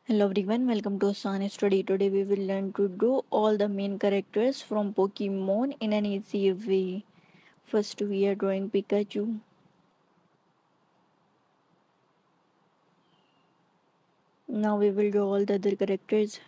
Hello everyone, welcome to Sun Study. Today we will learn to draw all the main characters from Pokemon in an easy way. First we are drawing Pikachu. Now we will draw all the other characters.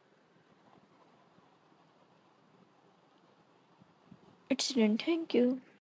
It's done, thank you.